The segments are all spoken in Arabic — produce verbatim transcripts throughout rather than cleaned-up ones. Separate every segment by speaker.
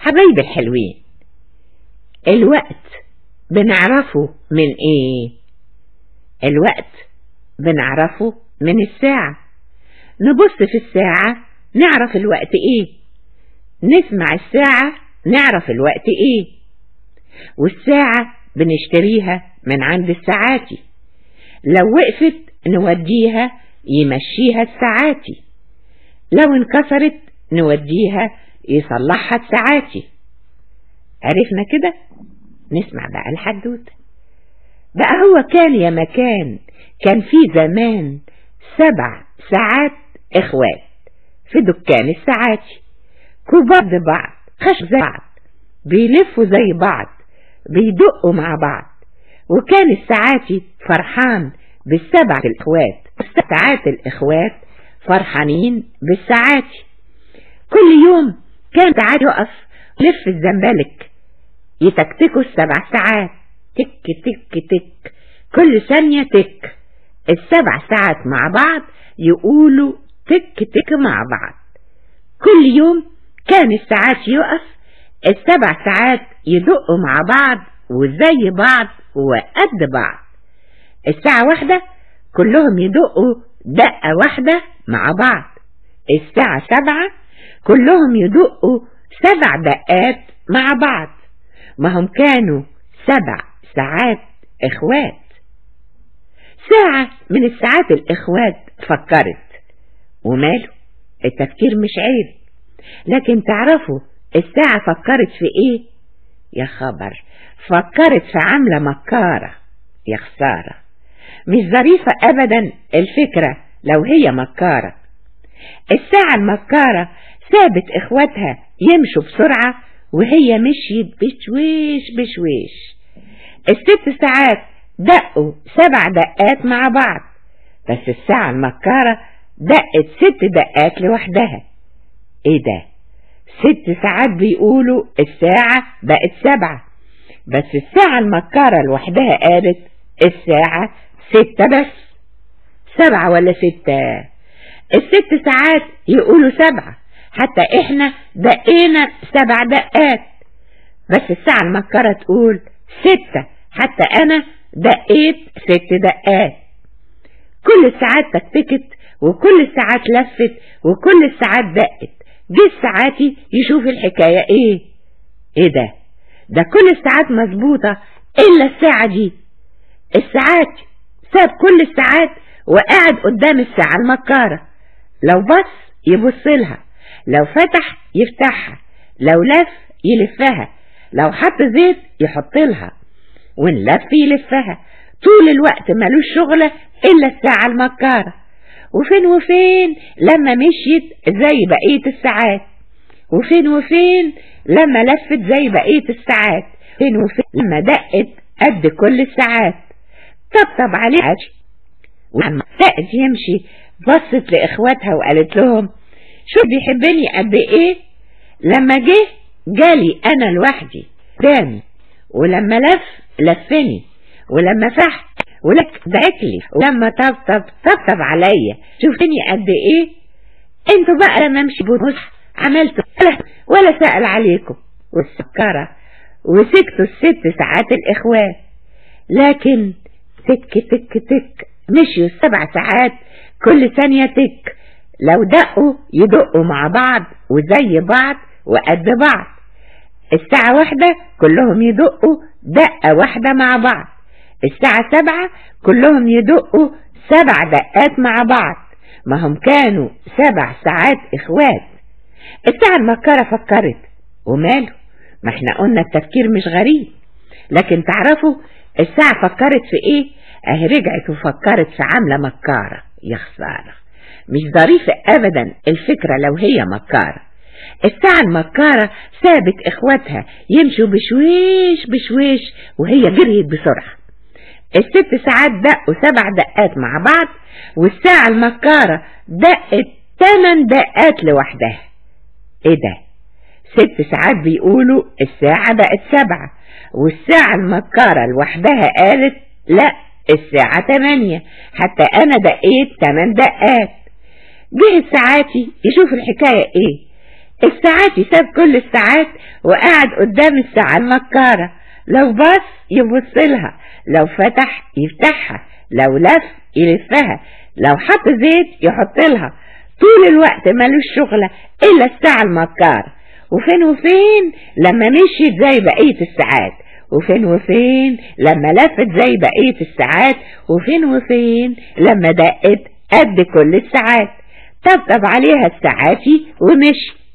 Speaker 1: حبايبي الحلوين، الوقت بنعرفه من ايه؟ الوقت بنعرفه من الساعة. نبص في الساعة نعرف الوقت ايه، نسمع الساعة نعرف الوقت ايه. والساعة بنشتريها من عند الساعاتي، لو وقفت نوديها يمشيها الساعاتي، لو انكسرت نوديها يصلحها الساعاتي. عرفنا كده؟ نسمع بقى الحدوتة. بقى هو كان يا مكان، كان في زمان سبع ساعات اخوات في دكان الساعاتي، كبار زي بعض، خشب زي بعض، بيلفوا زي بعض، بيدقوا مع بعض. وكان الساعاتي فرحان بالسبع الاخوات، ساعات الاخوات فرحانين بالساعاتي. كل يوم كان ساعات يقف لف الزنبلك يتكتكوا السبع ساعات، تك تك تك، كل ثانية تك. السبع ساعات مع بعض يقولوا تك تك مع بعض. كل يوم كان الساعات يقف السبع ساعات يدقوا مع بعض وزي بعض وقد بعض. الساعة واحدة كلهم يدقوا دقة واحدة مع بعض. الساعة سبعة كلهم يدقوا سبع دقات مع بعض. ما هم كانوا سبع ساعات اخوات. ساعة من الساعات الاخوات فكرت، وماله، التفكير مش عيب، لكن تعرفوا الساعة فكرت في ايه؟ يا خبر، فكرت في عملة مكارة. يا خسارة، مش ظريفة ابدا الفكرة لو هي مكارة. الساعة المكارة سابت اخواتها يمشوا بسرعة وهي مشيت بشويش بشويش. الست ساعات دقوا سبع دقات مع بعض، بس الساعة المكارة دقت ست دقات لوحدها. ايه ده؟ ست ساعات بيقولوا الساعة بقت سبعة، بس الساعة المكارة لوحدها قالت الساعة ستة بس. سبعة ولا ستة؟ الست ساعات يقولوا سبعة، حتى احنا دقينا سبع دقات، بس الساعة المكارة تقول ستة، حتى انا دقيت ست دقات. كل الساعات تكتكت وكل الساعات لفت وكل الساعات دقت. جه الساعاتي يشوف الحكاية ايه. ايه ده؟ ده كل الساعات مظبوطة الا الساعة دي. الساعات ساب كل الساعات وقاعد قدام الساعة المكارة، لو بص يبص لها، لو فتح يفتحها، لو لف يلفها، لو حط زيت يحط لها، وان لف يلفها. طول الوقت مالوش شغلة الا الساعة المكارة. وفين وفين لما مشيت زي بقية الساعات، وفين وفين لما لفت زي بقية الساعات، فين وفين لما دقت قد كل الساعات. طبطب عليها ولما بدأت يمشي بصت لإخواتها وقالت لهم شو بيحبني قد ايه؟ لما جه جالي انا لوحدي قدامي، ولما لف لفني، ولما فح ولك دعكلي، ولما طبطب طبطب عليا. شوفتني قد ايه؟ انتوا بقى لما امشي بوضح عملتوا ولا, ولا سأل عليكم. والسكرة وسكتوا الست ساعات الاخوات، لكن تك تك تك مشيوا السبع ساعات كل ثانية تك. لو دقوا يدقوا مع بعض وزي بعض وقد بعض. الساعة واحدة كلهم يدقوا دقة واحدة مع بعض. الساعة سبعة كلهم يدقوا سبع دقات مع بعض. ما هم كانوا سبع ساعات اخوات. الساعة المكارة فكرت، وماله، ما احنا قلنا التفكير مش غريب، لكن تعرفوا الساعة فكرت في ايه؟ اهي رجعت وفكرت في عملة مكارة. يا خسارة، مش ظريفة ابدا الفكرة لو هي مكارة. الساعة المكارة سابت اخواتها يمشوا بشويش بشويش وهي جريت بسرعة. الست ساعات دقوا سبع دقات مع بعض، والساعة المكارة دقت ثمان دقات لوحدها. ايه ده؟ ست ساعات بيقولوا الساعة بقت سبعة، والساعة المكارة لوحدها قالت لا الساعة تمانية، حتى انا دقيت تمن دقات. جه الساعاتي يشوف الحكاية ايه. الساعات يساب كل الساعات وقعد قدام الساعة المكارة، لو بص يبصلها، لو فتح يفتحها، لو لف يلفها، لو حط زيت يحط لها، طول الوقت مالوش شغلة إلا الساعة المكارة. وفين وفين لما مشيت زي بقية الساعات، وفين وفين لما لفت زي بقية الساعات، وفين وفين لما دقت قد كل الساعات. طبطب عليها الساعاتي ومشي.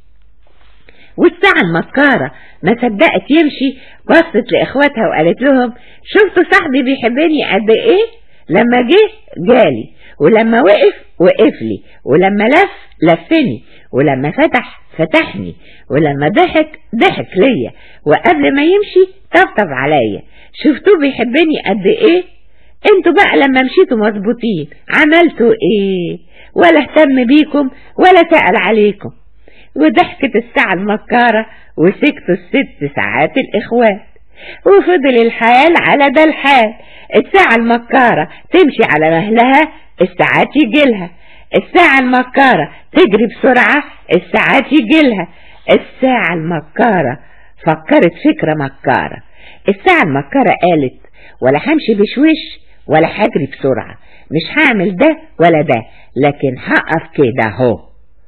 Speaker 1: والساعة المكارة ما صدقت يمشي، بصت لإخواتها وقالت لهم شفتوا صاحبي بيحبني قد إيه؟ لما جه جالي، ولما وقف وقفلي، ولما لف لفني، ولما فتح فتحني، ولما ضحك ضحك ليا، وقبل ما يمشي طبطب عليا. شفتوه بيحبني قد إيه؟ انتوا بقى لما مشيتوا مظبوطين عملتوا إيه؟ ولا اهتم بيكم ولا سأل عليكم. وضحكت الساعة المكارة وسكتوا الست ساعات الإخوات. وفضل الحال على ده الحال، الساعة المكارة تمشي على مهلها، الساعات يجيلها، الساعة المكارة تجري بسرعة، الساعات يجيلها. الساعة المكارة فكرت فكرة مكارة. الساعة المكارة قالت ولا همشي بشوش ولا هجري بسرعة، مش هعمل ده ولا ده، لكن هقف كده اهو.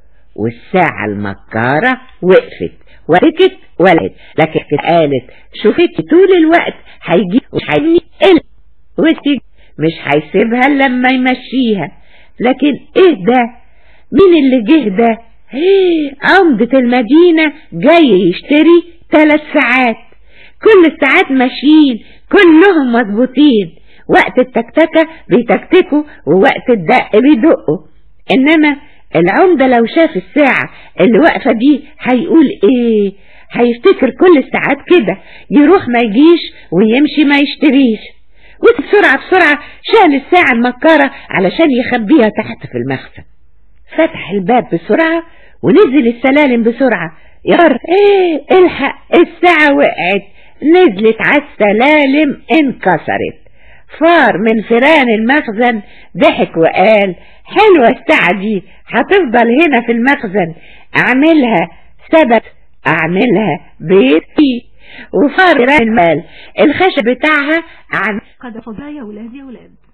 Speaker 1: والساعة المكارة وقفت وسكت ولقت، لكن قالت شوفتي طول الوقت هيجي مش هيجي إلا وسكت، مش هيسيبها لما يمشيها. لكن ايه ده؟ مين اللي جه ده؟ ايه، عمدة المدينة جاي يشتري ثلاث ساعات، كل الساعات ماشيين كلهم مظبوطين، وقت التكتكة بيتكتكوا ووقت الدق بيدقوا. انما العمدة لو شاف الساعة اللي واقفة دي هيقول ايه؟ هيفتكر كل الساعات كده، يروح ما يجيش ويمشي ما يشتريش. وبسرعة بسرعة شال الساعة المكارة علشان يخبيها تحت في المخزن. فتح الباب بسرعة ونزل السلالم بسرعة. يا رب ايه، الحق الساعة وقعت، نزلت على السلالم انكسرت. فار من فيران المخزن ضحك وقال حلوة الساعة دي، هتفضل هنا في المخزن، اعملها سبت، اعملها بيتي. وفار المال الخشب بتاعها عن
Speaker 2: قد فضى يا ولاد يا ولاد.